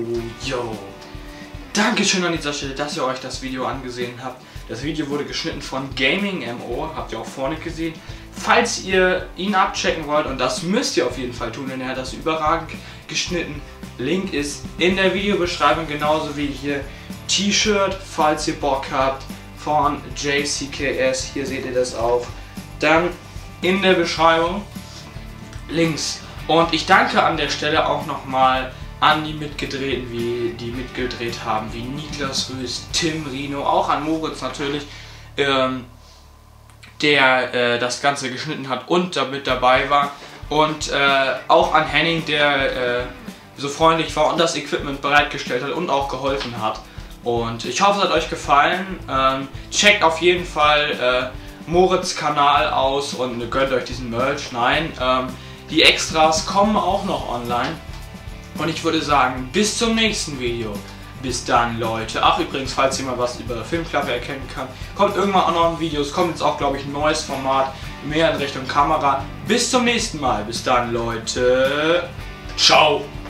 Yo. Dankeschön an dieser Stelle, dass ihr euch das Video angesehen habt. Das Video wurde geschnitten von Gaming MO, habt ihr auch vorne gesehen. Falls ihr ihn abchecken wollt, und das müsst ihr auf jeden Fall tun, denn er hat das überragend geschnitten. Link ist in der Videobeschreibung, genauso wie hier T-Shirt, falls ihr Bock habt, von JCKS. Hier seht ihr das auch. Dann in der Beschreibung Links. Und ich danke an der Stelle auch nochmal an die Mitgedrehten, die mitgedreht haben, wie Niklas Röst, Tim Rino, auch an Moritz natürlich, der das Ganze geschnitten hat und damit dabei war. Und auch an Henning, der so freundlich war und das Equipment bereitgestellt hat und auch geholfen hat. Und ich hoffe, es hat euch gefallen. Checkt auf jeden Fall Moritz' Kanal aus und gönnt euch diesen Merch. Nein, die Extras kommen auch noch online. Und ich würde sagen, bis zum nächsten Video. Bis dann, Leute. Ach, übrigens, falls ihr mal was über Filmklappe erkennen kann, kommt irgendwann auch noch ein Video. Es kommt jetzt auch, glaube ich, ein neues Format, mehr in Richtung Kamera. Bis zum nächsten Mal. Bis dann, Leute. Ciao.